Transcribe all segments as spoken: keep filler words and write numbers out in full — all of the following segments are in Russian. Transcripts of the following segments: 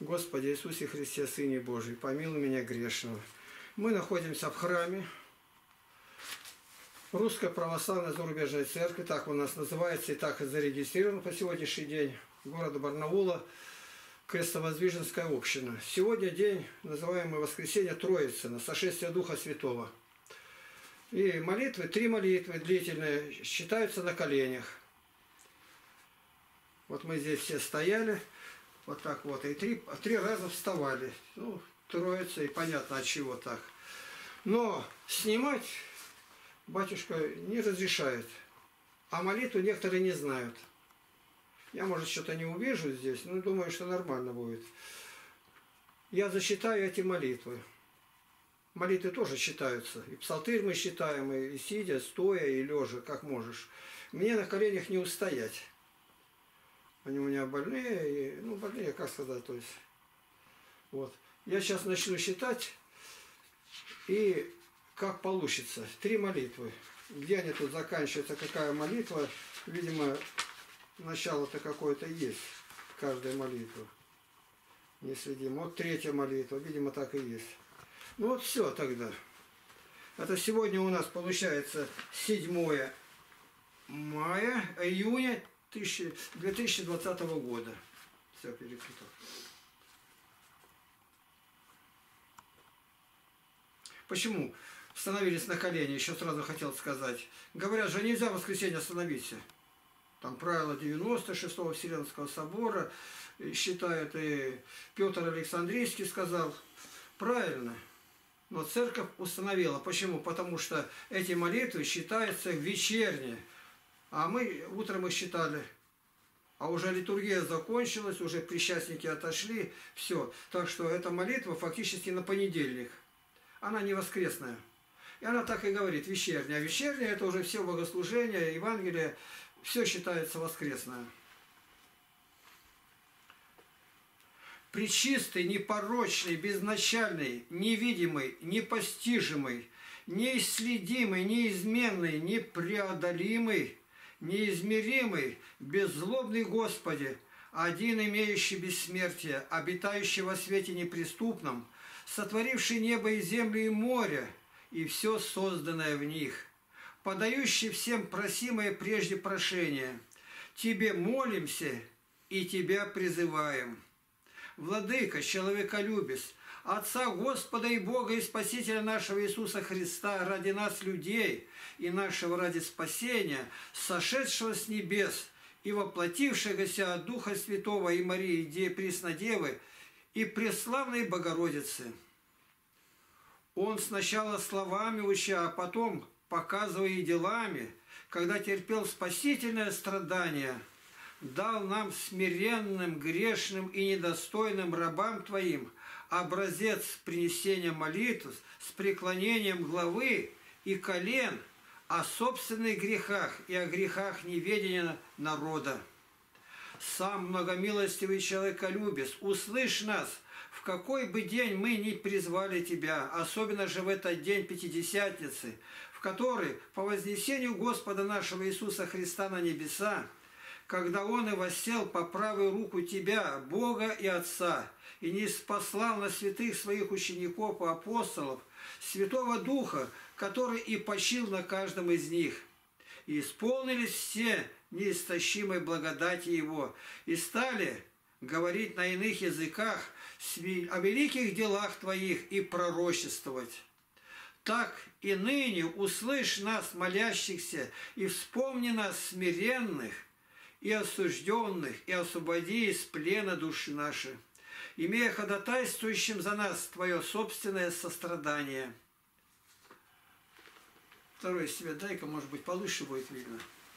Господи Иисусе Христе, Сыне Божий, помилуй меня грешного. Мы находимся в храме Русской Православной Зарубежной Церкви, так у нас называется и так и зарегистрирован по сегодняшний день, города Барнаула, Крестовоздвиженская община. Сегодня день, называемый Воскресенье Троицына, сошествие Духа Святого. И молитвы, три молитвы длительные, считаются на коленях. Вот мы здесь все стояли, вот так вот, и три, три раза вставали. Ну, Троица, и понятно, от чего так. Но снимать батюшка не разрешает. А молитву некоторые не знают. Я, может, что-то не увижу здесь, но думаю, что нормально будет. Я зачитаю эти молитвы. Молитвы тоже считаются. И псалтырь мы считаем, и сидя, стоя, и лежа, как можешь. Мне на коленях не устоять. Они у меня больные, и, ну, больные, как сказать, то есть. Вот. Я сейчас начну считать, и как получится. Три молитвы. Где они тут заканчиваются, какая молитва? Видимо, начало-то какое-то есть. Каждая молитва. Не следим. Вот третья молитва. Видимо, так и есть. Ну вот все тогда. Это сегодня у нас получается седьмое мая, июня две тысячи двадцатого года. Все перекрыто. Почему становились на колени? Еще сразу хотел сказать. Говорят же, нельзя в воскресенье остановиться. Там правило девяносто шестого Вселенского собора. Считают, и Петр Александрийский сказал. Правильно. Но церковь установила. Почему? Потому что эти молитвы считаются вечерние. А мы утром их считали. А уже литургия закончилась, уже причастники отошли. Все. Так что эта молитва фактически на понедельник. Она не воскресная. И она так и говорит, вечерняя. А вечерняя это уже все богослужения, Евангелие, все считается воскресное. Пречистый, непорочный, безначальный, невидимый, непостижимый, неисследимый, неизменный, непреодолимый, неизмеримый, беззлобный Господи, один имеющий бессмертие, обитающий во свете неприступном, сотворивший небо и землю и море, и все созданное в них, подающий всем просимое прежде прошение. Тебе молимся и Тебя призываем. Владыка, человеколюбец, Отца Господа и Бога и Спасителя нашего Иисуса Христа, ради нас, людей, и нашего ради спасения, сошедшего с небес и воплотившегося от Духа Святого и Марии Преснодевы и Преславной Богородицы. Он сначала словами уча, а потом, показывая и делами, когда терпел спасительное страдание, дал нам смиренным, грешным и недостойным рабам Твоим образец принесения молитв с преклонением главы и колен о собственных грехах и о грехах неведения народа. Сам многомилостивый человеколюбец, услышь нас, в какой бы день мы ни призвали Тебя, особенно же в этот день Пятидесятницы, в который по вознесению Господа нашего Иисуса Христа на небеса, когда Он и воссел по правую руку Тебя, Бога и Отца, и не спаслал на святых Своих учеников и апостолов, Святого Духа, который и почил на каждом из них. И исполнились все неистощимой благодати Его, и стали говорить на иных языках о великих делах Твоих и пророчествовать. Так и ныне услышь нас, молящихся, и вспомни нас, смиренных, и осужденных, и освободи из плена души наши, имея ходатайствующим за нас Твое собственное сострадание. Второе себе дай-ка, может быть, повыше будет видно.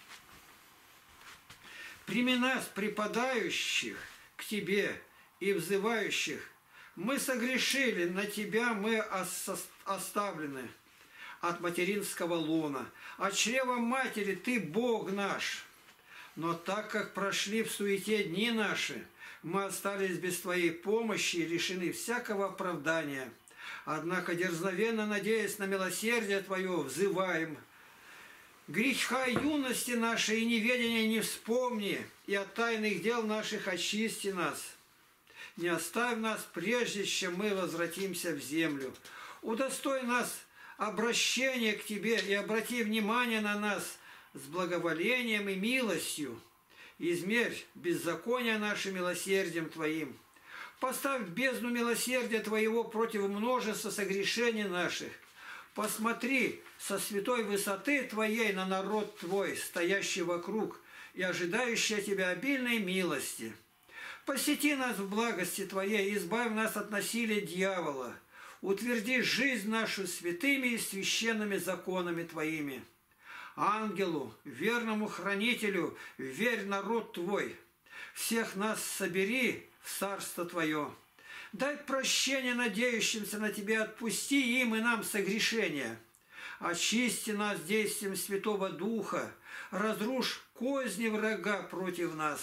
Прими нас, припадающих к Тебе и взывающих, мы согрешили, на Тебя мы оставлены от материнского лона, от чрева матери Ты Бог наш. Но так как прошли в суете дни наши, мы остались без Твоей помощи и лишены всякого оправдания. Однако, дерзновенно надеясь на милосердие Твое, взываем. Греха юности нашей и неведения не вспомни, и от тайных дел наших очисти нас. Не оставь нас, прежде чем мы возвратимся в землю. Удостой нас обращения к Тебе и обрати внимание на нас с благоволением и милостью. Измерь беззаконие наше милосердием Твоим. Поставь в бездну милосердия Твоего против множества согрешений наших. Посмотри со святой высоты Твоей на народ Твой, стоящий вокруг и ожидающий от Тебя обильной милости. Посети нас в благости Твоей, избавь нас от насилия дьявола. Утверди жизнь нашу святыми и священными законами Твоими. Ангелу, верному хранителю, верь народ Твой. Всех нас собери в царство Твое. Дай прощение надеющимся на Тебя, отпусти им и нам согрешения. Очисти нас действием Святого Духа, разрушь козни врага против нас.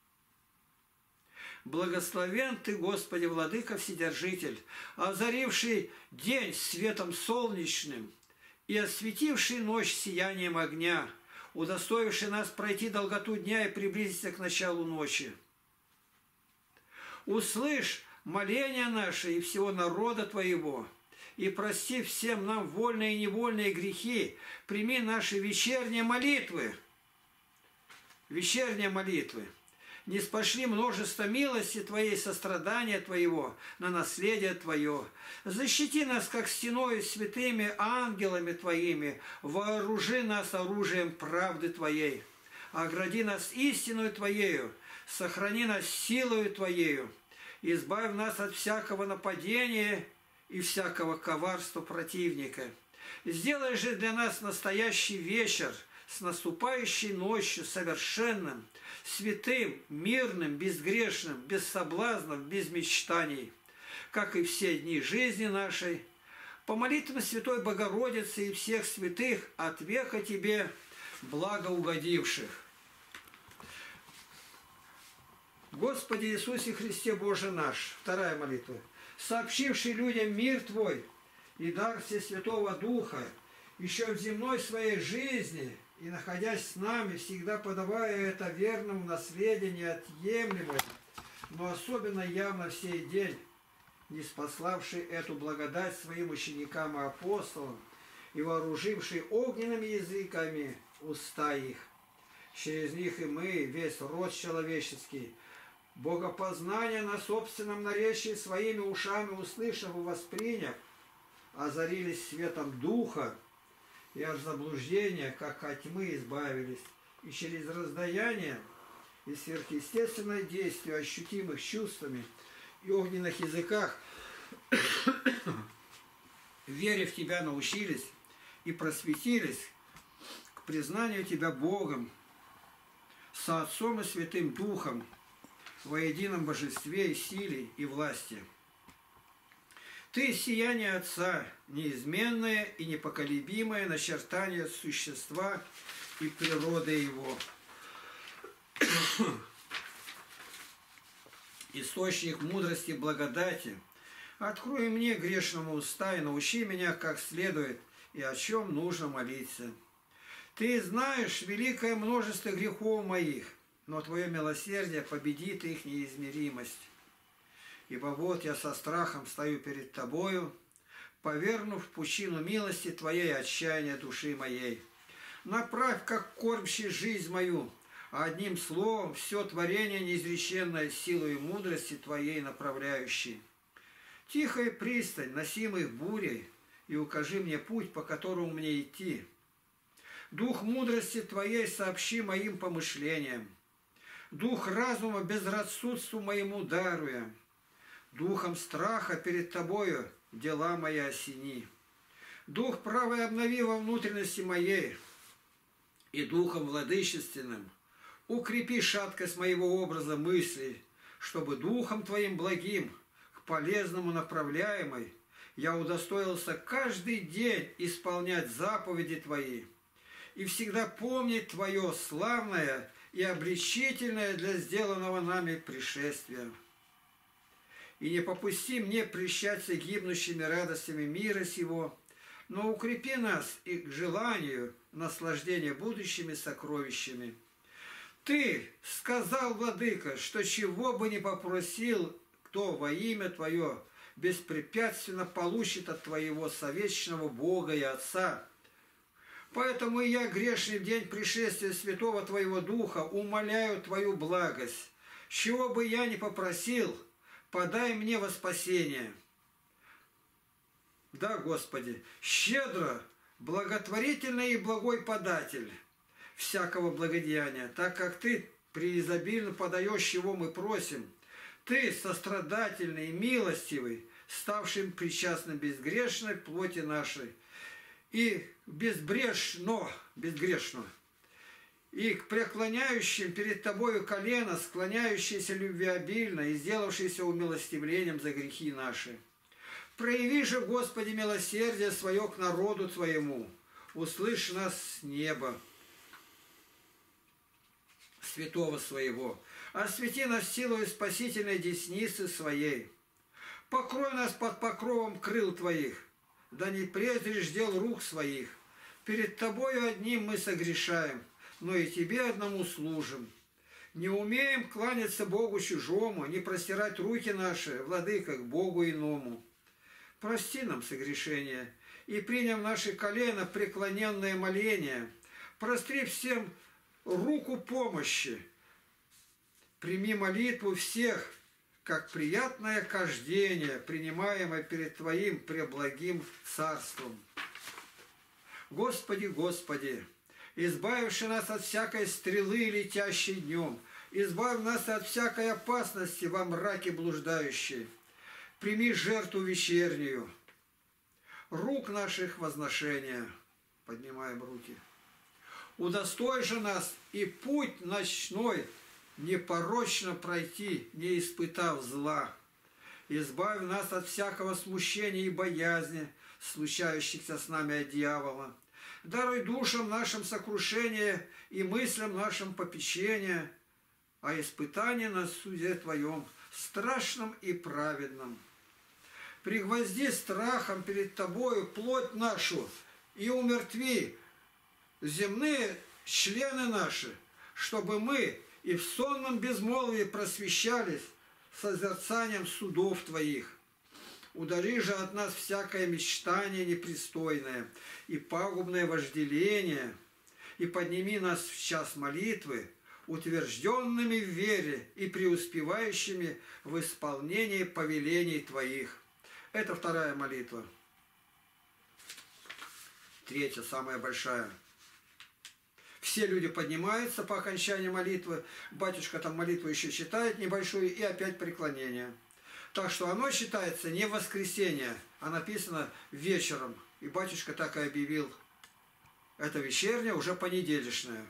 Благословен Ты, Господи, Владыка Вседержитель, озаривший день светом солнечным и осветивший ночь сиянием огня, удостоивший нас пройти долготу дня и приблизиться к началу ночи. Услышь моления наши и всего народа Твоего, и прости всем нам вольные и невольные грехи, прими наши вечерние молитвы. Вечерние молитвы. Не спошли множество милости Твоей, сострадания Твоего на наследие Твое. Защити нас, как стеной, святыми ангелами Твоими, вооружи нас оружием правды Твоей. Огради нас истиною Твоею, сохрани нас силою Твоею. Избавь нас от всякого нападения и всякого коварства противника. Сделай же для нас настоящий вечер с наступающей ночью совершенным, святым, мирным, безгрешным, без соблазнов, без мечтаний, как и все дни жизни нашей. По молитвам Святой Богородицы и всех святых от века Тебе благоугодивших. Господи Иисусе Христе Боже наш, вторая молитва, сообщивший людям мир Твой и дар Всесвятого Духа, еще в земной своей жизни и находясь с нами, всегда подавая это верному наследию неотъемлемое, но особенно явно в сей день, ниспославший эту благодать своим ученикам и апостолам и вооруживший огненными языками уста их. Через них и мы, весь род человеческий, богопознание на собственном наречии своими ушами услышав и восприняв, озарились светом Духа, и от заблуждения, как от тьмы, избавились, и через раздаяние и сверхъестественное действие, ощутимых чувствами и огненных языках, вере в Тебя научились и просветились к признанию Тебя Богом, со Отцом и Святым Духом, во едином божестве и силе и власти. Ты сияние Отца, неизменное и непоколебимое начертание существа и природы Его. Источник мудрости и благодати, открой мне, грешному, уста и научи меня, как следует и о чем нужно молиться. Ты знаешь великое множество грехов моих, но Твое милосердие победит их неизмеримость. Ибо вот я со страхом стою перед Тобою, повернув в пучину милости Твоей отчаяния души моей. Направь, как кормящий жизнь мою, а одним словом все творение неизреченное силой и мудрости Твоей направляющей. Тихая пристань, носимых бурей, и укажи мне путь, по которому мне идти. Дух мудрости Твоей сообщи моим помышлениям. Дух разума безрассудству моему даруя. Духом страха перед Тобою дела мои осени. Дух правый обнови во внутренности моей, и духом владычественным укрепи шаткость моего образа мыслей, чтобы духом Твоим благим, к полезному направляемой, я удостоился каждый день исполнять заповеди Твои и всегда помнить Твое славное и обличительное для сделанного нами пришествия. И не попусти мне прельщаться гибнущими радостями мира сего, но укрепи нас и к желанию наслаждения будущими сокровищами. Ты сказал, Владыка, что чего бы ни попросил кто во имя Твое беспрепятственно получит от Твоего совечного Бога и Отца. Поэтому и я, грешный в день пришествия Святого Твоего Духа, умоляю Твою благость. Чего бы я ни попросил, подай мне во спасение. Да, Господи, щедро, благотворительный и благой податель всякого благодеяния, так как Ты преизобильно подаешь, чего мы просим. Ты сострадательный, милостивый, ставшим причастным безгрешной плоти нашей, и безбрешно, безгрешно, и к преклоняющим перед Тобою колено, склоняющиеся любвеобильно и сделавшиеся умилостивлением за грехи наши. Прояви же, Господи, милосердие свое к народу Твоему, услышь нас с неба святого своего, освети нас силою спасительной десницы своей. Покрой нас под покровом крыл Твоих, да не презришь дел рук своих. Перед Тобою одним мы согрешаем, но и Тебе одному служим. Не умеем кланяться Богу чужому, не простирать руки наши, владыка, к Богу иному. Прости нам согрешения, и приняв наши колено преклоненное моление, простри всем руку помощи. Прими молитву всех, как приятное кождение, принимаемое перед Твоим преблагим царством. Господи, Господи, избавивши нас от всякой стрелы, летящей днем, избавь нас от всякой опасности во мраке блуждающей. Прими жертву вечернюю, рук наших возношения. Поднимаем руки. Удостой же нас и путь ночной непорочно пройти, не испытав зла. Избавь нас от всякого смущения и боязни, случающихся с нами от дьявола. Даруй душам нашим сокрушение и мыслям нашим попечение, а испытание на суде Твоем, страшном и праведном. Пригвозди страхом перед Тобою плоть нашу и умертви земные члены наши, чтобы мы и в сонном безмолвии просвещались созерцанием судов Твоих. Удали же от нас всякое мечтание непристойное и пагубное вожделение, и подними нас в час молитвы, утвержденными в вере и преуспевающими в исполнении повелений Твоих. Это вторая молитва. Третья, самая большая. Все люди поднимаются по окончании молитвы. Батюшка там молитву еще читает небольшую, и опять преклонение. Так что оно считается не в воскресенье, а написано вечером. И батюшка так и объявил. Это вечернее, уже понедельничное.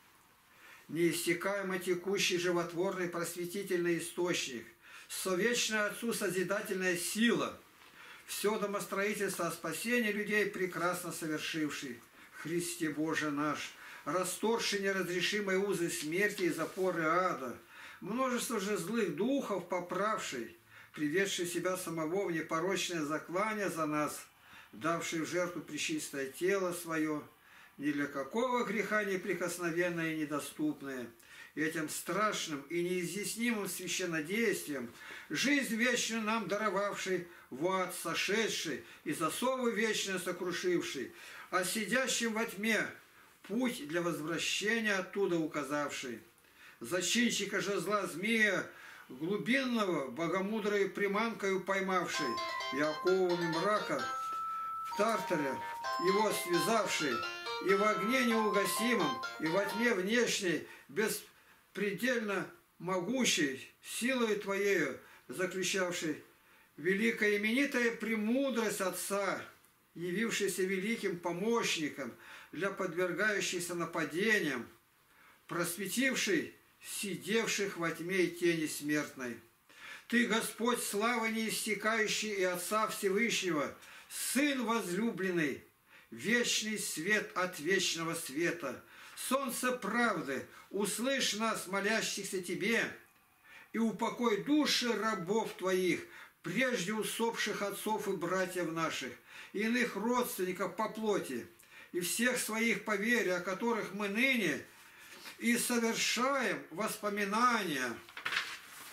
Неиссякаемо текущий животворный просветительный источник, совечная Отцу созидательная сила, все домостроительство о спасении людей прекрасно совершивший, Христе Боже наш, расторгший неразрешимые узы смерти и запоры ада, множество же злых духов поправший, приведший себя самого в непорочное заклание за нас, давший в жертву пречистое тело свое, ни для какого греха неприкосновенное и недоступное, и этим страшным и неизъяснимым священнодействием жизнь вечную нам даровавший, в ад сошедший и засовы вечные сокрушивший, а сидящим во тьме путь для возвращения оттуда указавший. Зачинщика же зла змея глубинного богомудрой приманкою поймавший, и оковами мрака в Тартаре его связавший, и в огне неугасимом, и во тьме внешней, беспредельно могущей, силой Твоею заключавший, великая именитая премудрость Отца, явившийся великим помощником для подвергающихся нападениям, просветивший сидевших во тьме и тени смертной. Ты, Господь, славы неиссякающий и Отца Всевышнего, Сын возлюбленный, вечный свет от вечного света, солнце правды, услышь нас, молящихся Тебе, и упокой души рабов Твоих, прежде усопших отцов и братьев наших, и иных родственников по плоти, и всех своих по вере, о которых мы ныне и совершаем воспоминания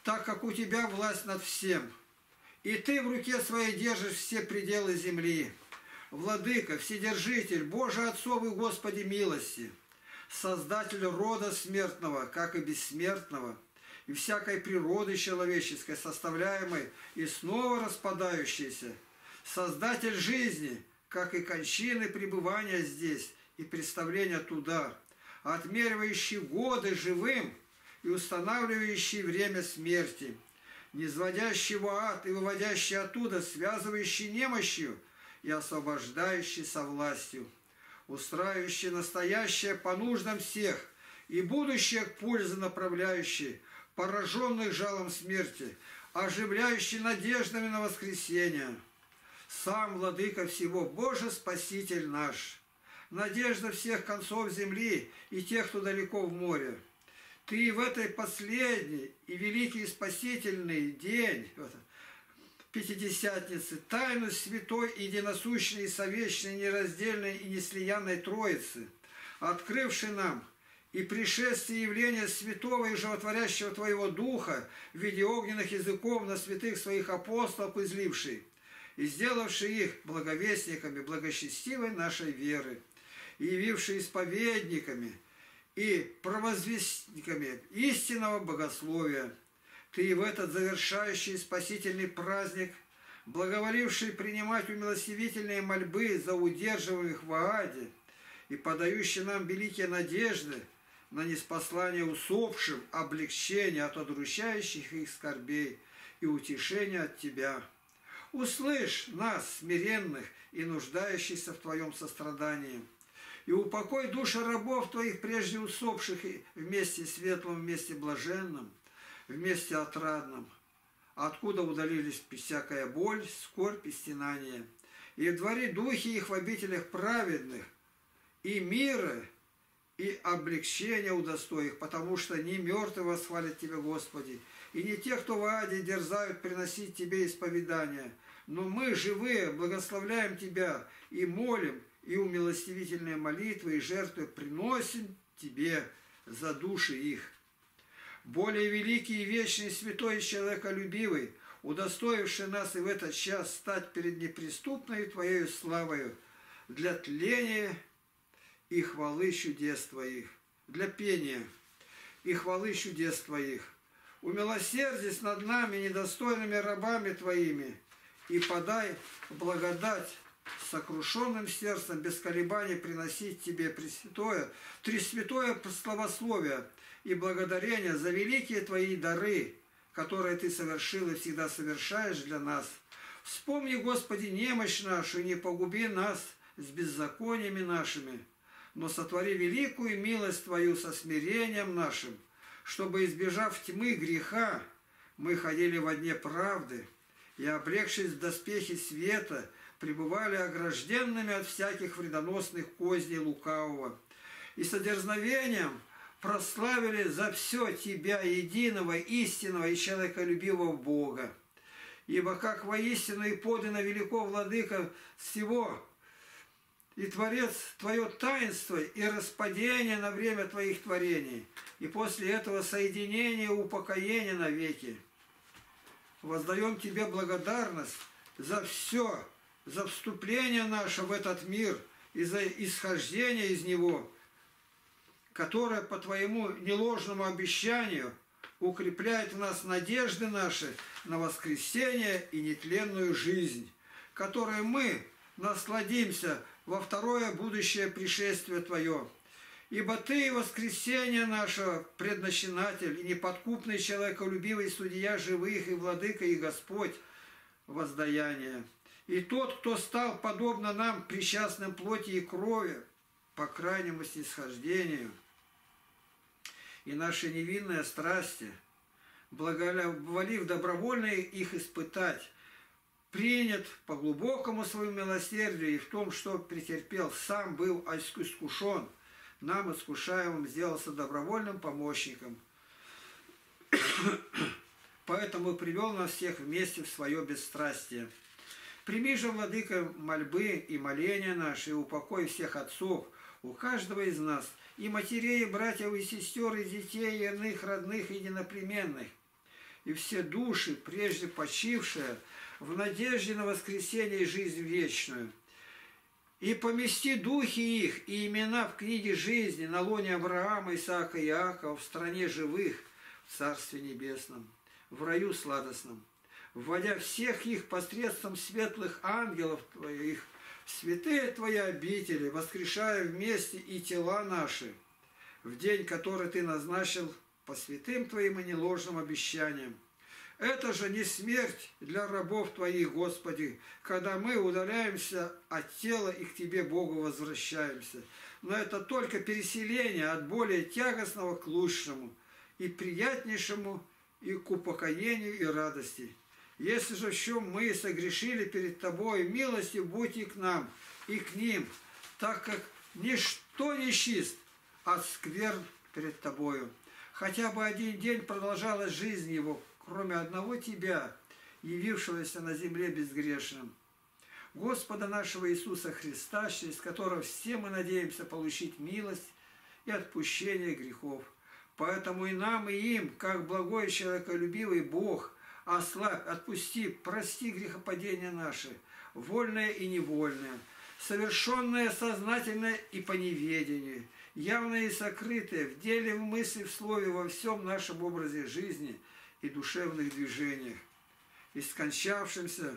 так как у тебя власть над всем, и ты в руке своей держишь все пределы земли. Владыка, Вседержитель, Боже Отцов и Господи милости, Создатель рода смертного, как и бессмертного, и всякой природы человеческой, составляемой и снова распадающейся, Создатель жизни, как и кончины пребывания здесь и представления туда, отмеривающий годы живым и устанавливающий время смерти, низводящий в ад и выводящий оттуда, связывающий немощью и освобождающий со властью, устраивающий настоящее по нуждам всех и будущее к пользе направляющий, пораженных жалом смерти, оживляющий надеждами на воскресение. Сам Владыка всего, Боже Спаситель наш, надежда всех концов земли и тех, кто далеко в море. Ты в этой последний и великий спасительный день Пятидесятницы тайну святой, единосущной, совечной, нераздельной и неслиянной Троицы, открывший нам и пришествие явления святого и животворящего Твоего Духа в виде огненных языков на святых Своих апостолов изливший, и сделавший их благовестниками благочестивой нашей веры, и явивший исповедниками и провозвестниками истинного богословия. Ты в этот завершающий спасительный праздник, благоволивший принимать умилостивительные мольбы за удерживаемых в Ааде и подающий нам великие надежды на ниспослание усопшим, облегчение от удручающих их скорбей и утешение от Тебя. Услышь нас, смиренных и нуждающихся в Твоем сострадании, и упокой души рабов Твоих, прежде усопших, и вместе светлым, вместе блаженным, вместе отрадным, откуда удалились всякая боль, скорбь и стенание, и вдвори духи их в обителях праведных, и мира, и облегчения удостой их, потому что не мертвые восхвалят Тебя, Господи, и не те, кто в аде дерзают приносить Тебе исповедания, но мы, живые, благословляем Тебя и молим, и умилостивительные молитвы и жертвы приносим Тебе за души их. Более великий и вечный, святой и человеколюбивый, удостоивший нас и в этот час стать перед неприступной Твоею славою для тления и хвалы чудес Твоих, для пения и хвалы чудес Твоих. Умилосердись над нами, недостойными рабами Твоими, и подай благодать сокрушенным сердцем без колебаний приносить Тебе пресвятое, тресвятое славословие и благодарение за великие Твои дары, которые Ты совершил и всегда совершаешь для нас. Вспомни, Господи, немощь нашу, и не погуби нас с беззакониями нашими, но сотвори великую милость Твою со смирением нашим, чтобы, избежав тьмы греха, мы ходили во дне правды и, облегшись в доспехи света, пребывали огражденными от всяких вредоносных козней лукавого, и с дерзновением прославили за все Тебя, единого, истинного и человеколюбивого Бога. Ибо как воистину и подлинно велико, Владыка всего, и Творец Твое таинство и распадение на время Твоих творений, и после этого соединение и упокоение навеки. Воздаем Тебе благодарность за все, за вступление наше в этот мир и за исхождение из него, которое по Твоему неложному обещанию укрепляет в нас надежды наши на воскресение и нетленную жизнь, которой мы насладимся во второе будущее пришествие Твое. Ибо Ты, воскресение нашего, предначинатель и неподкупный человеколюбивый судья живых и владыка и Господь воздаяния. И тот, кто стал подобно нам причастным плоти и крови, по крайнему снисхождению, и наши невинные страсти, благоволив добровольно их испытать, принят по глубокому своему милосердию и в том, что претерпел, сам был искушен, нам, искушаемым, сделался добровольным помощником. Поэтому привел нас всех вместе в свое бесстрастие. Прими же, Владыка, мольбы и моления наши, и упокой всех отцов, у каждого из нас, и матерей, и братьев, и сестер, и детей, и иных, родных, и единоплеменных, и все души, прежде почившие, в надежде на воскресение и жизнь вечную. И помести духи их и имена в книге жизни на лоне Авраама, Исаака и Иакова, в стране живых, в Царстве Небесном, в раю сладостном, вводя всех их посредством светлых ангелов Твоих, в святые Твои обители, воскрешая вместе и тела наши, в день, который Ты назначил по святым Твоим и неложным обещаниям. Это же не смерть для рабов Твоих, Господи, когда мы удаляемся от тела и к Тебе, Богу, возвращаемся. Но это только переселение от более тягостного к лучшему, и приятнейшему, и к упокоению и радости. Если же в чем мы согрешили перед Тобой, милости будь и к нам, и к ним, так как ничто не чист от скверн перед Тобою. Хотя бы один день продолжалась жизнь его, кроме одного Тебя, явившегося на земле безгрешным. Господа нашего Иисуса Христа, через которого все мы надеемся получить милость и отпущение грехов. Поэтому и нам, и им, как благой человеколюбивый Бог, ослабь, отпусти, прости грехопадения наши, вольное и невольное, совершенное сознательное и по неведению, явное и сокрытое в деле, в мысли, в слове, во всем нашем образе жизни и душевных движениях, и скончавшимся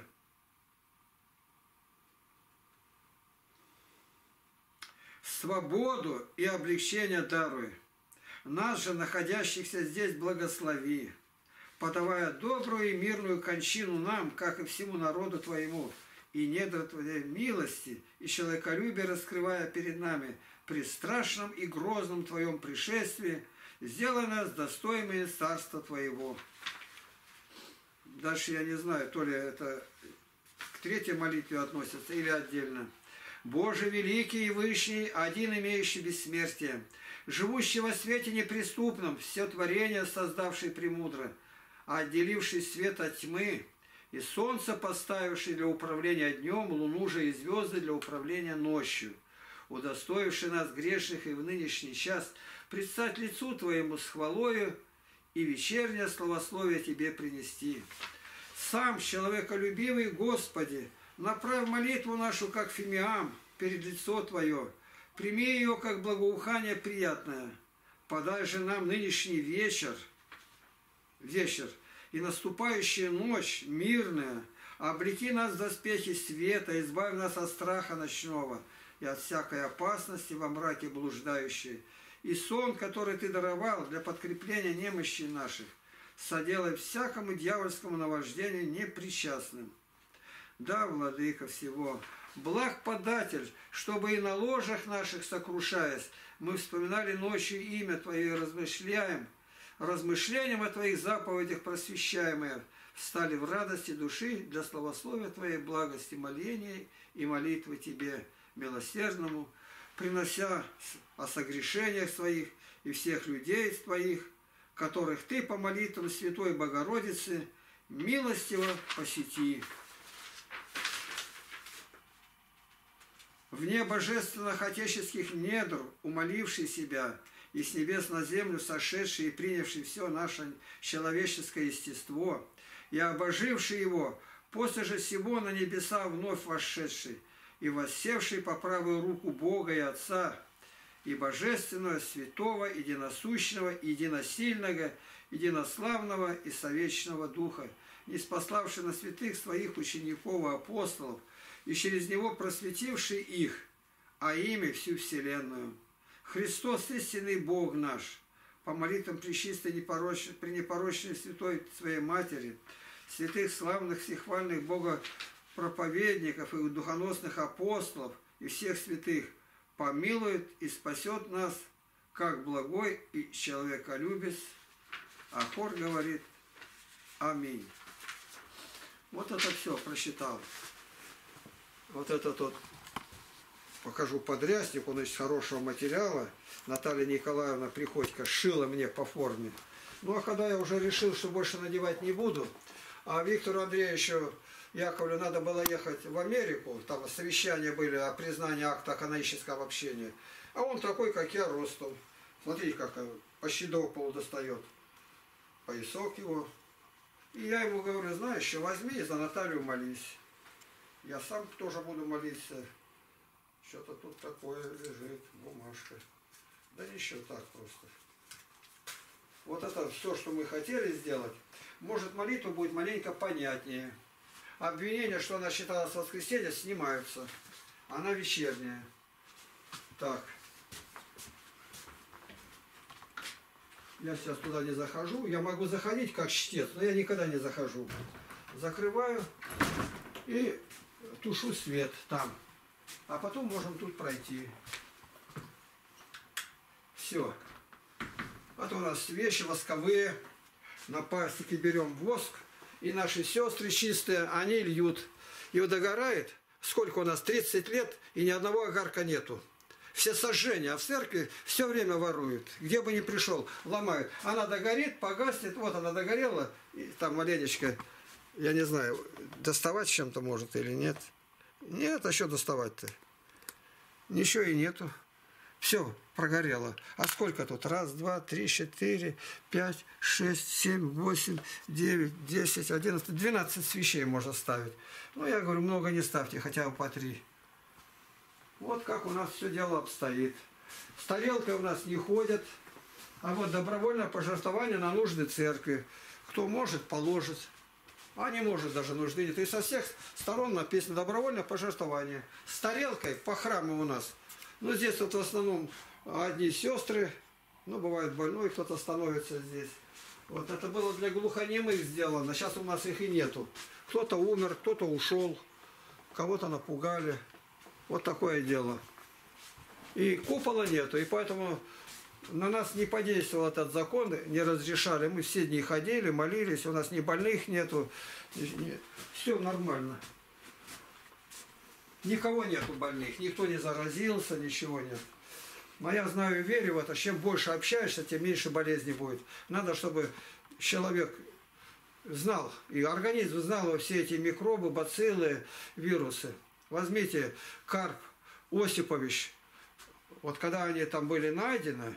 свободу и облегчение даруй. Нас же, находящихся здесь, благослови, подавая добрую и мирную кончину нам, как и всему народу Твоему, и недра Твоей милости и человеколюбия раскрывая перед нами при страшном и грозном Твоем пришествии, сделай нас достойными царства Твоего. Дальше я не знаю, то ли это к третьей молитве относится или отдельно. Боже великий и вышний, один имеющий бессмертие, живущий во свете неприступном, все творение создавший премудро, отделивший свет от тьмы, и солнце поставивший для управления днем, луну же и звезды для управления ночью, удостоивший нас грешных и в нынешний час предстать лицу Твоему с хвалою и вечернее словословие Тебе принести. Сам человеколюбивый Господи, направь молитву нашу, как фимиам, перед лицо Твое, прими ее, как благоухание приятное. Подай же нам нынешний вечер, вечер и наступающая ночь мирная, облеки нас в доспехи света, избавь нас от страха ночного и от всякой опасности во мраке блуждающей. И сон, который Ты даровал для подкрепления немощи наших, соделай всякому дьявольскому наваждению непричастным. Да, Владыка всего, благ податель, чтобы и на ложах наших сокрушаясь, мы вспоминали ночью имя Твое и размышляем, размышлением о Твоих заповедях просвещаемые, встали в радости души для славословия Твоей благости, моления и молитвы Тебе, милосердному, принося о согрешениях своих и всех людей Твоих, которых Ты по молитвам Святой Богородицы милостиво посети. Вне божественных отеческих недр, умоливший себя, и с небес на землю сошедший и принявший все наше человеческое естество, и обоживший его, после же сего на небеса вновь восшедший, и воссевший по правую руку Бога и Отца, и Божественного, Святого, Единосущного, Единосильного, Единославного и Совечного Духа, ниспославший на святых своих учеников и апостолов, и через него просветивший их, а ими всю вселенную. Христос, истинный Бог наш, по молитвам пречистой непорочной, пренепорочной святой Своей Матери, святых славных всехвальных Бога проповедников и духоносных апостолов и всех святых, помилует и спасет нас, как благой и человеколюбец. А хор говорит аминь. Вот это все прочитал. Вот этот вот покажу подрясник, он из хорошего материала. Наталья Николаевна Приходько шила мне по форме. Ну а когда я уже решил, что больше надевать не буду, а Виктору Андреевичу Яковлю надо было ехать в Америку, там совещания были о признании акта о каноническом общении, а он такой, как я, ростом. Смотрите, как почти до пола достает. Поясок его, И я ему говорю, знаешь, еще возьми и за Наталью молись. Я сам тоже буду молиться. Что-то тут такое лежит, бумажка. Да ничего, так просто. Вот это все, что мы хотели сделать. Может, молитва будет маленько понятнее. Обвинения, что она считалась воскресенье, снимаются. Она вечерняя. Так. Я сейчас туда не захожу. Я могу заходить как чтец, но я никогда не захожу. Закрываю и тушу свет там. А потом можем тут пройти. Все. Вот у нас вещи восковые. На пастике берем воск. И наши сестры чистые, они льют. И вот догорает, сколько у нас, тридцать лет, и ни одного огарка нету. Все сожжения, а в церкви все время воруют. Где бы ни пришел, ломают. Она догорит, погаснет, вот она догорела, и там маленечко, я не знаю, доставать чем-то может или нет. Нет, а что доставать-то? Ничего и нету. Все, прогорело. А сколько тут? Раз, два, три, четыре, пять, шесть, семь, восемь, девять, десять, одиннадцать, двенадцать свечей можно ставить. Ну, я говорю, много не ставьте, хотя бы по три. Вот как у нас все дело обстоит. С тарелкой у нас не ходят, а вот добровольное пожертвование на нужды церкви. Кто может, положит. А не может даже нужды нет. И со всех сторон написано добровольное пожертвование. С тарелкой по храму у нас. Ну, здесь вот в основном одни сестры, ну, бывает больной, кто-то становится здесь. Вот это было для глухонемых сделано, сейчас у нас их и нету. Кто-то умер, кто-то ушел, кого-то напугали. Вот такое дело. И купола нету, и поэтому на нас не подействовал этот закон, не разрешали. Мы все дни ходили, молились, у нас ни больных нету, все нормально. Никого нету больных, никто не заразился, ничего нет. Но я знаю и верю в это, чем больше общаешься, тем меньше болезней будет. Надо, чтобы человек знал, и организм знал все эти микробы, бациллы, вирусы. Возьмите Карп Осипович, вот когда они там были найдены,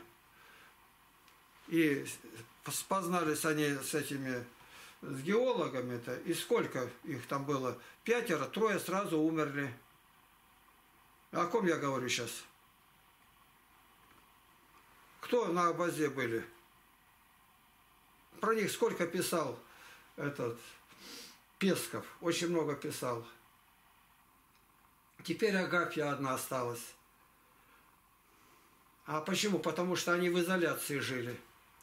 и познались они с этими, с геологами-то, и сколько их там было? Пятеро, трое сразу умерли. О ком я говорю сейчас? Кто на обозе были? Про них сколько писал этот Песков? Очень много писал. Теперь Агафья одна осталась. А почему? Потому что они в изоляции жили.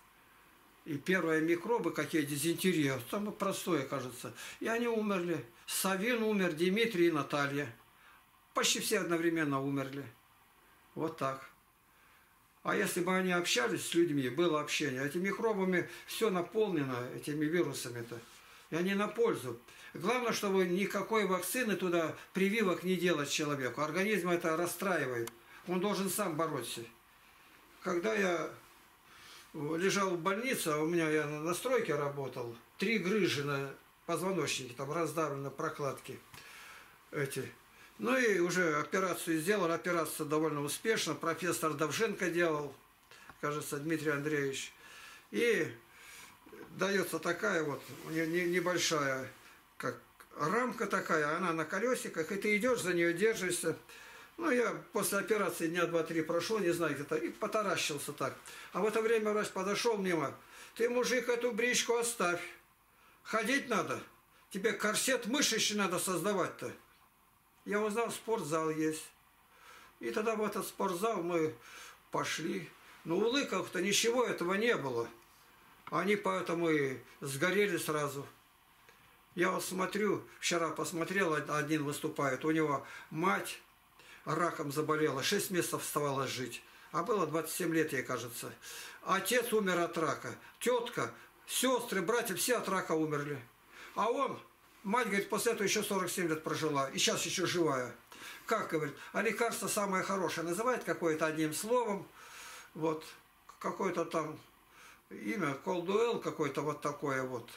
И первые микробы, какие дизентерия, самое простое, кажется. И они умерли. Савин умер, Дмитрий и Наталья. Почти все одновременно умерли. Вот так. А если бы они общались с людьми, было общение, этими микробами все наполнено, этими вирусами-то. И они на пользу. Главное, чтобы никакой вакцины туда, прививок не делать человеку. Организм это расстраивает. Он должен сам бороться. Когда я лежал в больнице, а у меня я на стройке работал, три грыжи на позвоночнике, там раздавлены прокладки эти. Ну и уже операцию сделал, операция довольно успешно, профессор Довженко делал, кажется, Дмитрий Андреевич. И дается такая вот небольшая, как рамка такая, она на колесиках, и ты идешь за нее, держишься. Ну, я после операции дня два-три прошел, не знаю где-то, и потаращился так. А в это время врач подошел мимо. Ты, мужик, эту бричку оставь. Ходить надо. Тебе корсет мышечный надо создавать-то. Я узнал, спортзал есть. И тогда в этот спортзал мы пошли. Но у Лыковых-то ничего этого не было. Они поэтому и сгорели сразу. Я вот смотрю, вчера посмотрел, один выступает, у него мать раком заболела, шесть месяцев оставалось жить. А было двадцать семь лет, ей кажется. Отец умер от рака. Тетка, сестры, братья, все от рака умерли. А он, мать, говорит, после этого еще сорок семь лет прожила. И сейчас еще живая. Как, говорит, а лекарство самое хорошее. Называет какое-то одним словом. Вот, какое-то там имя, Колдуэл какое-то вот такое вот.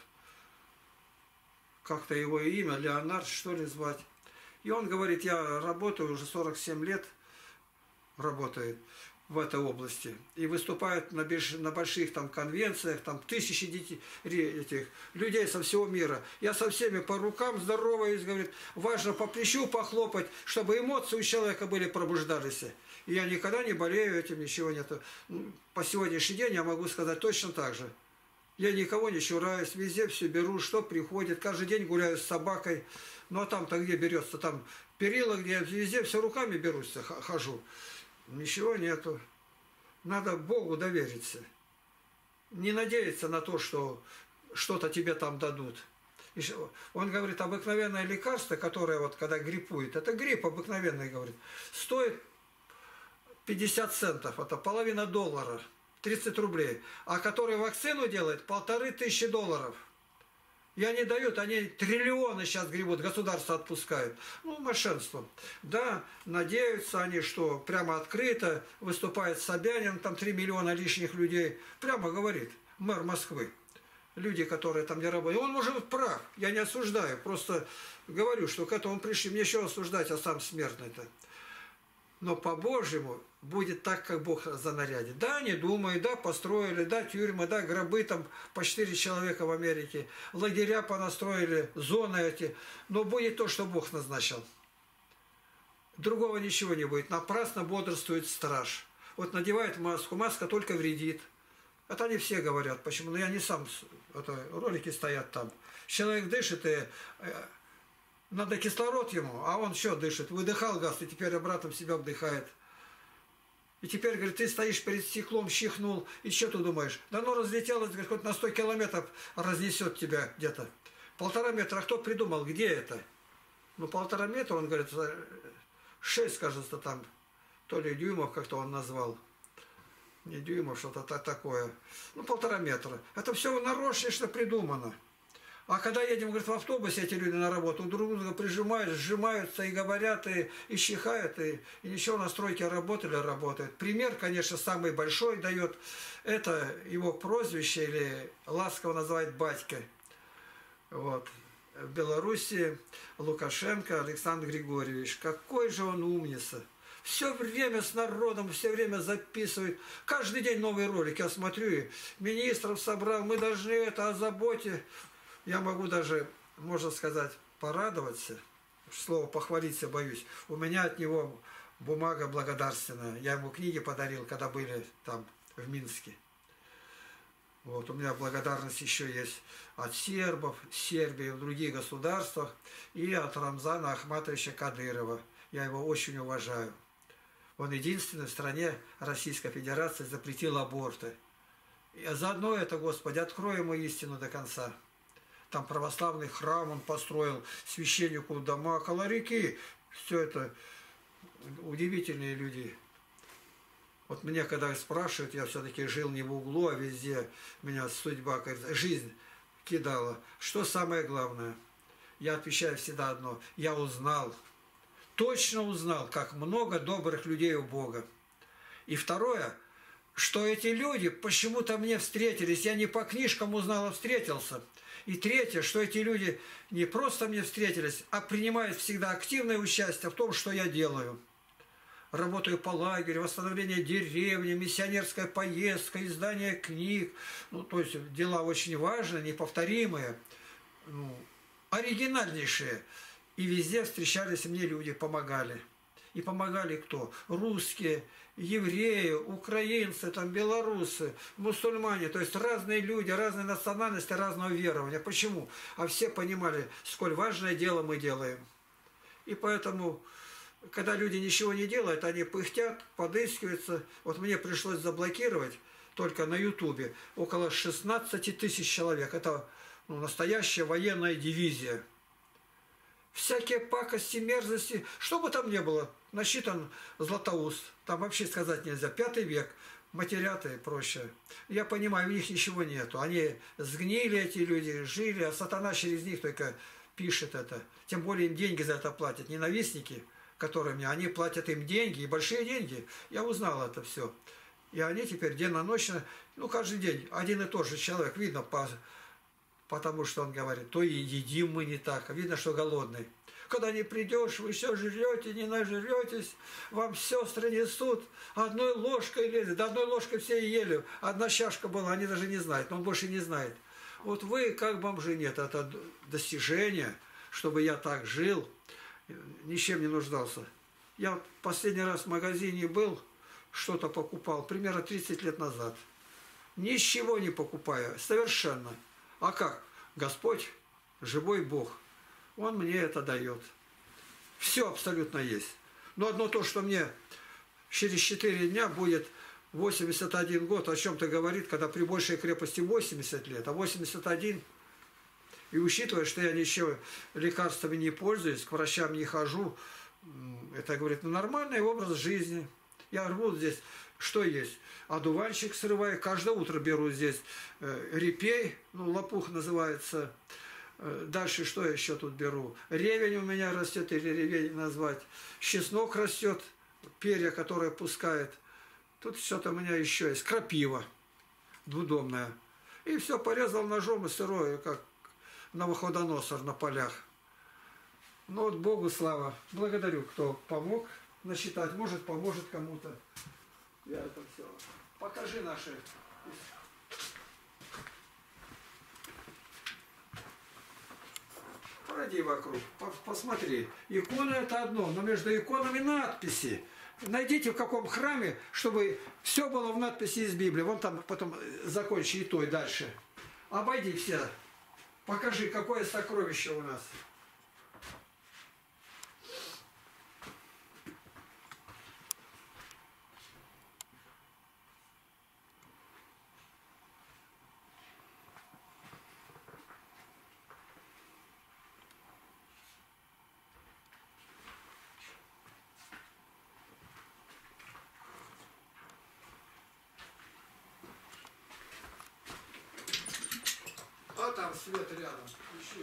Как-то его имя, Леонард, что ли, звать. И он говорит, я работаю уже сорок семь лет, работает. в этой области. И выступают на, беш... на больших там конвенциях, там тысячи детей, этих людей со всего мира. Я со всеми по рукам здороваюсь, говорит, важно по плечу похлопать, чтобы эмоции у человека были, пробуждались. И я никогда не болею этим, ничего нету. По сегодняшний день я могу сказать точно так же. Я никого не чураюсь, везде все беру, что приходит. Каждый день гуляю с собакой. Ну а там-то где берется? Там перила, где я везде все руками берусь, хожу. Ничего нету. Надо Богу довериться. Не надеяться на то, что что-то тебе там дадут. Он говорит, обыкновенное лекарство, которое вот когда гриппует, это грипп обыкновенный, говорит, стоит пятьдесят центов, это половина доллара, тридцать рублей. А который вакцину делает, полторы тысячи долларов. И они дают, они триллионы сейчас гребут, государство отпускает. Ну, мошенство. Да, надеются они, что прямо открыто выступает Собянин, там три миллиона лишних людей. Прямо говорит мэр Москвы. Люди, которые там не работают. Он может быть прав, я не осуждаю. Просто говорю, что к этому пришли. Мне еще осуждать, а сам смертный-то. Но по-божьему будет так, как Бог занарядит. Да, не думаю, да, построили, да, тюрьмы, да, гробы там по четыре человека в Америке, лагеря понастроили, зоны эти. Но будет то, что Бог назначил. Другого ничего не будет. Напрасно бодрствует страж. Вот надевает маску, маска только вредит. Это они все говорят. Почему? Ну, я не сам, это, ролики стоят там. Человек дышит и... Надо кислород ему, а он что дышит? Выдыхал газ, и теперь обратно в себя вдыхает. И теперь, говорит, ты стоишь перед стеклом, чихнул, и что ты думаешь? Да оно разлетелось, говорит, хоть на сто километров разнесет тебя где-то. Полтора метра, а кто придумал, где это? Ну, полтора метра, он говорит, шесть, кажется, там, то ли дюймов как-то он назвал. Не дюймов, что-то такое. Ну, полтора метра. Это все нарочно придумано. А когда едем, говорит, в автобусе эти люди на работу, друг друга прижимают, сжимаются и говорят, и, и чихают, и, и ничего, на стройке работали, работают. Пример, конечно, самый большой дает, это его прозвище, или ласково называют батька. Вот. В Беларуси Лукашенко Александр Григорьевич. Какой же он умница. Все время с народом, все время записывает. Каждый день новые ролики. Я смотрю, и министров собрал, мы должны это о заботе. Я могу даже, можно сказать, порадоваться, слово похвалиться боюсь. У меня от него бумага благодарственная. Я ему книги подарил, когда были там, в Минске. Вот, у меня благодарность еще есть от сербов, Сербии, в других государствах, и от Рамзана Ахматовича Кадырова. Я его очень уважаю. Он единственный в стране Российской Федерации запретил аборты. И заодно это, Господи, открой ему истину до конца. Там православный храм он построил, священнику дома, около реки. Все это удивительные люди. Вот меня когда спрашивают, я все-таки жил не в углу, а везде. Меня судьба, жизнь кидала. Что самое главное? Я отвечаю всегда одно. Я узнал, точно узнал, как много добрых людей у Бога. И второе, что эти люди почему-то мне встретились. Я не по книжкам узнал, а встретился. И третье, что эти люди не просто мне встретились, а принимают всегда активное участие в том, что я делаю. Работаю по лагерю, восстановление деревни, миссионерская поездка, издание книг. Ну, то есть дела очень важные, неповторимые, ну, оригинальнейшие. И везде встречались мне люди, помогали. И помогали кто? Русские, евреи, украинцы, там, белорусы, мусульмане. То есть разные люди, разные национальности, разного верования. Почему? А все понимали, сколь важное дело мы делаем. И поэтому, когда люди ничего не делают, они пыхтят, подыскиваются. Вот мне пришлось заблокировать только на Ютубе около шестнадцати тысяч человек. Это, ну, настоящая военная дивизия. Всякие пакости, мерзости, что бы там ни было, насчитан Златоуст, там вообще сказать нельзя, пятый век, матерят и прочее. Я понимаю, у них ничего нету, они сгнили, эти люди, жили, а сатана через них только пишет это. Тем более им деньги за это платят, ненавистники, которые мне, они платят им деньги, и большие деньги. Я узнал это все. И они теперь денно-ночно, ну каждый день, один и тот же человек, видно по... Потому что он говорит, то и едим мы не так. Видно, что голодный. когда не придешь, вы все жрете, не нажретесь, вам сестры несут, одной ложкой лезет, да одной ложкой все и ели, одна чашка была, они даже не знают, но он больше не знает. Вот вы как бомжи, нет, это достижение, чтобы я так жил, ничем не нуждался. Я вот последний раз в магазине был, что-то покупал, примерно тридцать лет назад. Ничего не покупаю, совершенно. А как? Господь, живой Бог, Он мне это дает. Все абсолютно есть. Но одно то, что мне через четыре дня будет восемьдесят один год, о чем-то говорит, когда при большей крепости восемьдесят лет, а восемьдесят один, и учитывая, что я ничего лекарствами не пользуюсь, к врачам не хожу, это, говорит, ну, нормальный образ жизни. Я рву здесь, что есть? Одуванчик срываю, каждое утро беру здесь э, репей, ну, лопух называется. Э, дальше что я еще тут беру? Ревень у меня растет, или ревень назвать. Чеснок растет, перья, которые пускает. Тут что-то у меня еще есть. Крапива двудомная. И все порезал ножом и сырое, как Навуходоносор на полях. Ну вот Богу слава. Благодарю, кто помог насчитать. Может, поможет кому-то. Я это все. Покажи наши. Пройди вокруг, посмотри. Икона это одно, но между иконами надписи. Найдите в каком храме, чтобы все было в надписи из Библии. Вон там потом закончи и то, и дальше. Обойди все. Покажи, какое сокровище у нас. А там свет рядом. Ищи.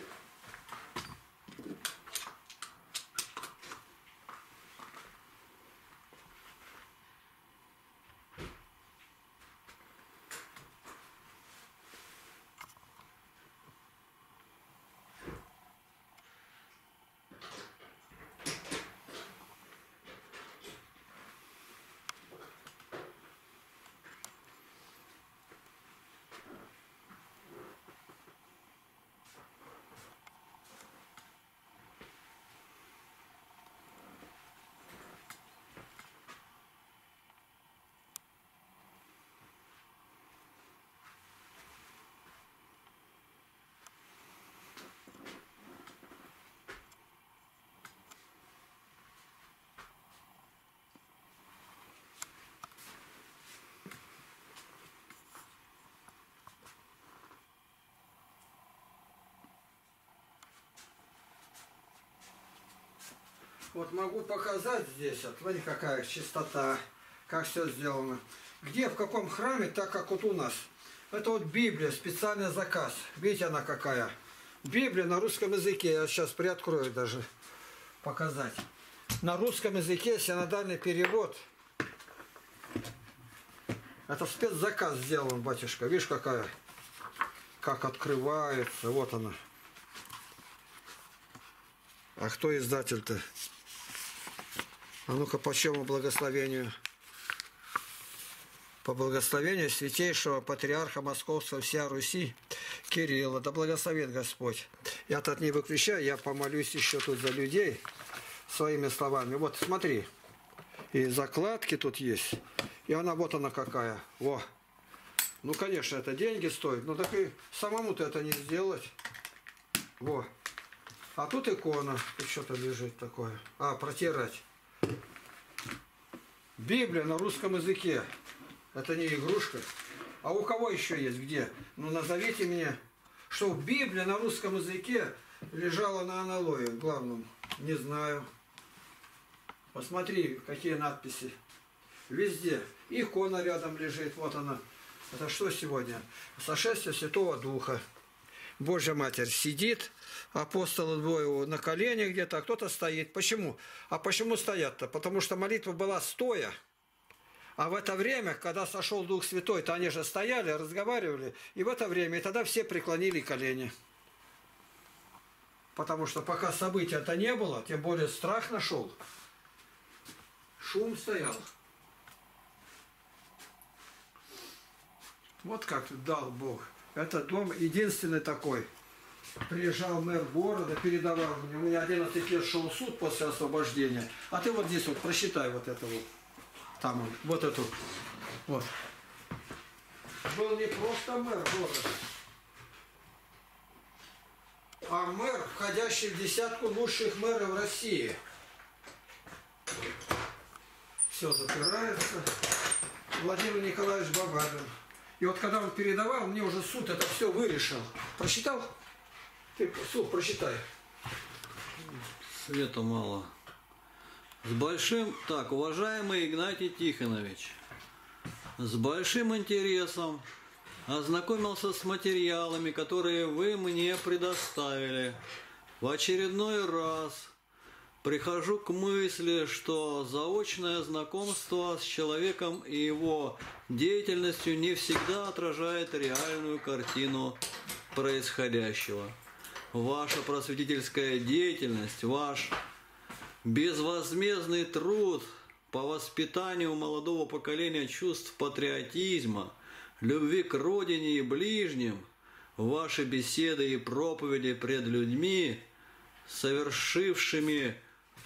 Вот могу показать здесь, вот, смотри, какая чистота, как все сделано. Где, в каком храме, так как вот у нас. Это вот Библия, специальный заказ. Видите, она какая. Библия на русском языке, я сейчас приоткрою даже, показать. На русском языке синодальный перевод. Это спецзаказ сделан, батюшка. Видишь, какая, как открывается, вот она. А кто издатель-то? А ну-ка, по чему благословению? По благословению святейшего патриарха Московского всея Руси Кирилла. Да благословит Господь. Я тут не выключаю, я помолюсь еще тут за людей своими словами. Вот, смотри. И закладки тут есть. И она, вот она какая. Во. Ну, конечно, это деньги стоит. Но так и самому-то это не сделать. Во. А тут икона. Тут что-то лежит такое. А, протирать. Библия на русском языке. Это не игрушка. А у кого еще есть? Где? Ну, назовите мне, что Библия на русском языке лежала на аналое главном. Не знаю. Посмотри, какие надписи. Везде. Икона рядом лежит. Вот она. Это что сегодня? Сошествие Святого Духа. Божья Матерь сидит, апостолы двое на коленях где-то, а кто-то стоит. Почему? А почему стоят-то? Потому что молитва была стоя. А в это время, когда сошел Дух Святой, то они же стояли, разговаривали. И в это время, и тогда все преклонили колени. Потому что пока события-то не было, тем более страх нашел. Шум стоял. Вот как дал Бог. Это дом единственный такой. Приезжал мэр города, передавал мне. У меня одиннадцать лет шел суд после освобождения. А ты вот здесь вот просчитай вот это вот. Там вот, вот эту. Вот. Был не просто мэр города, а мэр, входящий в десятку лучших мэров России. Все запирается. Владимир Николаевич Баварин. И вот когда он передавал, мне уже суд это все вырешил. Прочитал? Ты суд прочитай. Света мало. С большим... Так, уважаемый Игнатий Тихонович, с большим интересом ознакомился с материалами, которые вы мне предоставили. В очередной раз прихожу к мысли, что заочное знакомство с человеком и его деятельностью не всегда отражает реальную картину происходящего. Ваша просветительская деятельность, ваш безвозмездный труд по воспитанию молодого поколения чувств патриотизма, любви к родине и ближним, ваши беседы и проповеди пред людьми, совершившими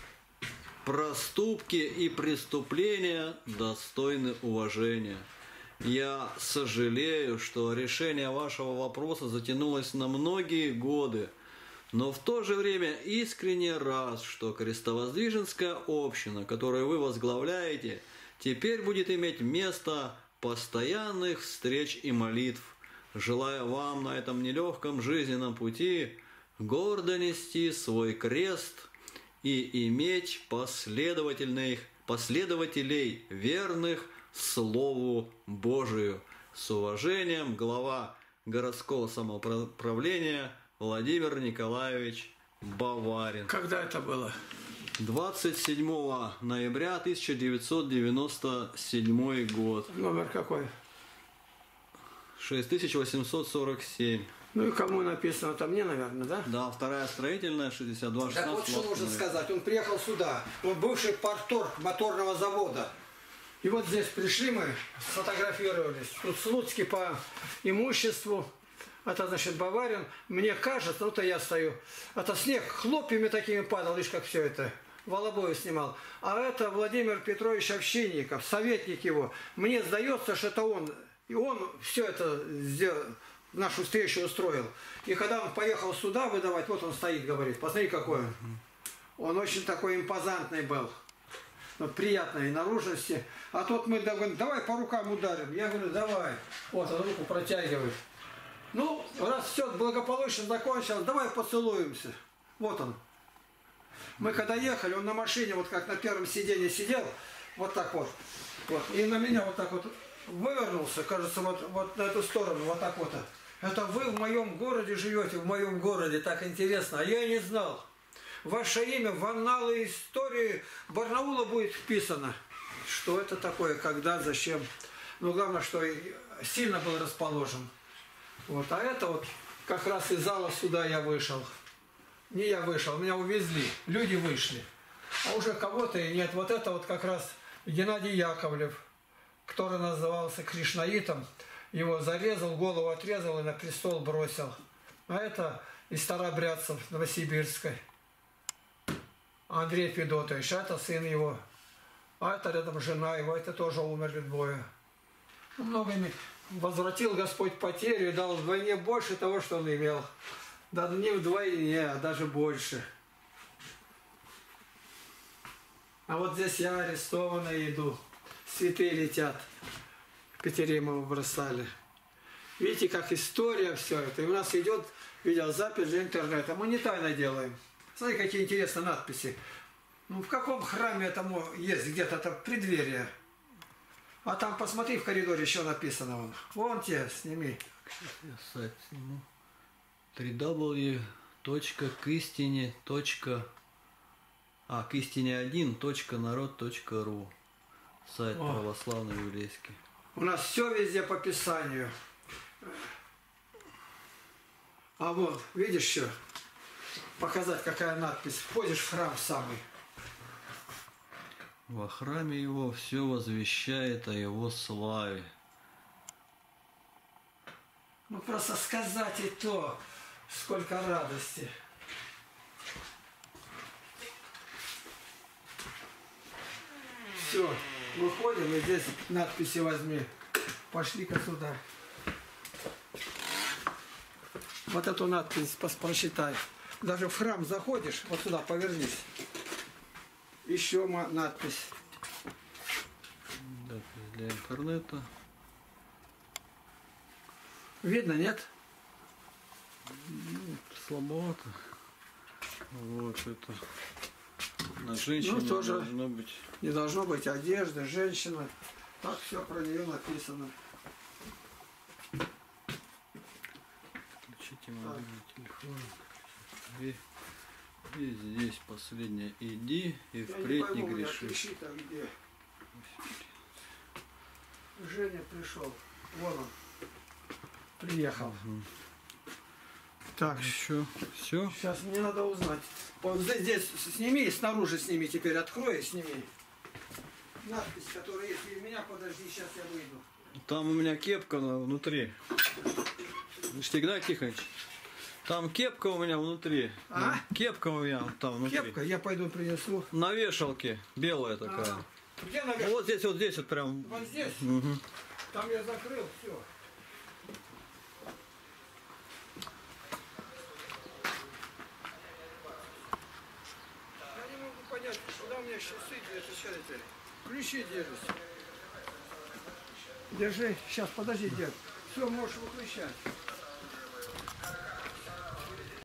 проступки и преступления, достойны уважения. Я сожалею, что решение вашего вопроса затянулось на многие годы, но в то же время искренне рад, что крестовоздвиженская община, которую вы возглавляете, теперь будет иметь место постоянных встреч и молитв. Желаю вам на этом нелегком жизненном пути гордо нести свой крест и иметь последовательных, последователей, верных Слову Божию. С уважением, глава городского самоуправления Владимир Николаевич Баварин. Когда это было? двадцать седьмого ноября тысяча девятьсот девяносто седьмой год. Номер какой? шесть тысяч восемьсот сорок семь. Ну и кому написано? Это мне, наверное, да? Да, вторая строительная, шестьдесят два шестнадцать. Так вот что можно сказать. Он приехал сюда. Он бывший парторг моторного завода. И вот здесь пришли мы, сфотографировались. Тут Слуцкий по имуществу. Это, значит, Баварин. Мне кажется, вот я стою. Это снег хлопьями такими падал, видишь, как все это. Волобою снимал. А это Владимир Петрович Овчинников, советник его. Мне сдается, что это он. И он все это сделал, нашу встречу устроил. И когда он поехал сюда выдавать, вот он стоит, говорит, посмотри, какой он. Он очень такой импозантный был. Вот, приятной наружности. А тот мы говорим, давай по рукам ударим. Я говорю, давай. Вот он руку протягивает. Ну, раз все благополучно закончилось, давай поцелуемся. Вот он. Мы когда ехали, он на машине, вот как на первом сиденье сидел, вот так вот. вот. И на меня вот так вот вывернулся, кажется, вот, вот на эту сторону, вот так вот. Это вы в моем городе живете, в моем городе, так интересно. А я и не знал. Ваше имя в анналы истории Барнаула будет вписано. Что это такое, когда, зачем. Ну, главное, что сильно был расположен. Вот, а это вот как раз из зала сюда я вышел. Не я вышел, меня увезли, люди вышли. А уже кого-то и нет. Вот это вот как раз Геннадий Яковлев, который назывался Кришнаитом. Его зарезал, голову отрезал и на престол бросил. А это из старообрядцев Новосибирской. Андрей Федотович, это сын его. А это рядом жена его, это тоже умерли двое. Многими возвратил Господь потерю и дал вдвойне больше того, что он имел. Да не вдвойне, а даже больше. А вот здесь я арестованный иду. Цветы летят. В Петеримово бросали. Видите, как история все это. И у нас идет видеозапись для интернета. Мы не тайно делаем. Смотри, какие интересные надписи. Ну, в каком храме это есть где-то, это преддверие. А там посмотри, в коридоре еще написано вон. Вон те, сними. Сейчас я сайт сниму. три дабл ю точка кистине точка а кистине один точка народ точка ру. Сайт О. православный еврейский. У нас все везде по Писанию. А вот, видишь что? показать, какая надпись. Входишь в храм самый. Во храме его все возвещает о его славе. Ну просто сказать и то, сколько радости. Все, выходим, и здесь надписи возьми. Пошли-ка сюда. Вот эту надпись пос- прочитай. Даже в храм заходишь, вот сюда повернись. Еще ма- надпись. Да, для интернета. Видно, нет? Ну, слабовато. Вот это. На женщине Ну, тоже. должно быть. Не должно быть одежды, женщина. Так все про нее написано. Включите мобильный телефон. И, и здесь последнее. Иди и Я не впредь не пойму, у меня греши. пиши-то где. Женя пришел. Вон он. Приехал. Мгм. Так, Еще все. сейчас мне надо узнать. Вот здесь, здесь сними, снаружи сними, теперь открой и сними. Надпись, которая есть у меня, подожди, сейчас я выйду. Там у меня кепка на- внутри. Ништяк, да, Тихоныч? Там кепка у меня внутри. А? Кепка у меня там внутри. Кепка, я пойду принесу. На вешалке. Белая такая. А, где Ну, наверх? вот здесь, вот здесь вот прям. Вот здесь? Мгм. Там я закрыл, все. Я не могу понять, куда у меня часы, это что это? Ключи держатся. Держи, сейчас, подожди, дед. Все, можешь выключать.